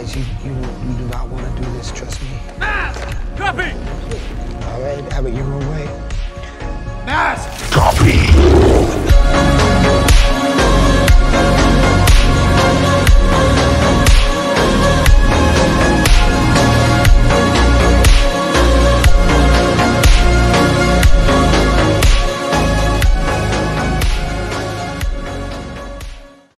Guys, you do not want to do this, trust me. Mask! Copy! All right, Abbott, you're away. Mask!